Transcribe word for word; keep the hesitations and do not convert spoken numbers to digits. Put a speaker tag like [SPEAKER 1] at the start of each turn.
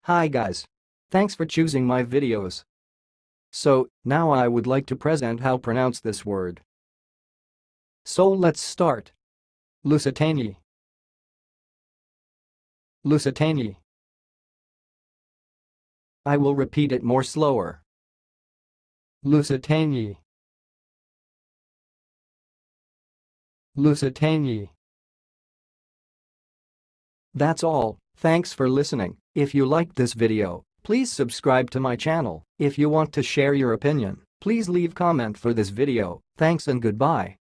[SPEAKER 1] Hi guys. Thanks for choosing my videos. So, now I would like to present how pronounce this word. So let's start. Lusitaniae. Lusitaniae. I will repeat it more slower. Lusitaniae. Lusitaniae. That's all. Thanks for listening. If you liked this video, please subscribe to my channel. If you want to share your opinion, please leave comment for this video. Thanks and goodbye.